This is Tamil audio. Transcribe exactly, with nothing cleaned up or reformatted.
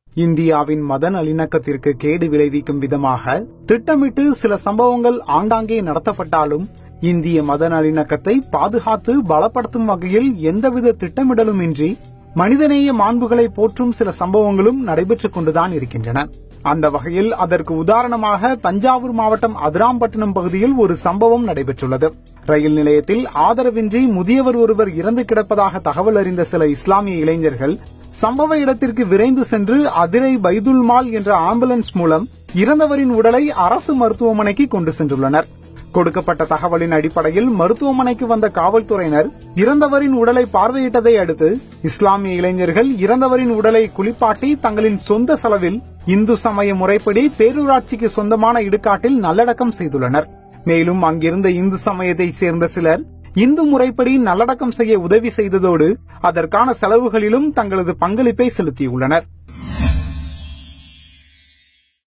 இந்தியாவின் மத நல்லிணக்கத்திற்கு கேடு விளைவிக்கும் விதமாக திட்டமிட்டு சில சம்பவங்கள் ஆங்காங்கே நடத்தப்பட்டாலும் இந்திய மத நல்லிணக்கத்தை பாதுகாத்து பலப்படுத்தும் வகையில் எந்தவித திட்டமிடலும் இன்றி மனிதநேய மாண்புகளை போற்றும் சில சம்பவங்களும் நடைபெற்றுக் கொண்டுதான் இருக்கின்றன. அந்த வகையில் அதற்கு உதாரணமாக தஞ்சாவூர் மாவட்டம் அதிராம்பட்டினம் பகுதியில் ஒரு சம்பவம் நடைபெற்றுள்ளது. ரயில் நிலையத்தில் ஆதரவின்றி முதியவர் ஒருவர் இறந்து கிடப்பதாக தகவல் அறிந்த சில இஸ்லாமிய இளைஞர்கள் சம்பவ இடத்திற்கு விரைந்து சென்று அதிரை பைதுல் மால் என்ற ஆம்புலன்ஸ் மூலம் இறந்தவரின் உடலை அரசு மருத்துவமனைக்கு கொண்டு சென்றுள்ளனர். கொடுக்கப்பட்ட தகவலின் அடிப்படையில் மருத்துவமனைக்கு வந்த காவல்துறையினர் இறந்தவரின் உடலை பார்வையிட்டதை அடுத்து இஸ்லாமிய இளைஞர்கள் இறந்தவரின் உடலை குளிப்பாட்டி தங்களின் சொந்த செலவில் இந்து சமய முறைப்படி பேரூராட்சிக்கு சொந்தமான இடுகாட்டில் நல்லடக்கம் செய்துள்ளனர். மேலும் அங்கிருந்த இந்து சமயத்தை சேர்ந்த சிலர் இந்து முறைப்படி நல்லடக்கம் செய்ய உதவி செய்ததோடு அதற்கான செலவுகளிலும் தங்களது பங்களிப்பை செலுத்தியுள்ளனர்.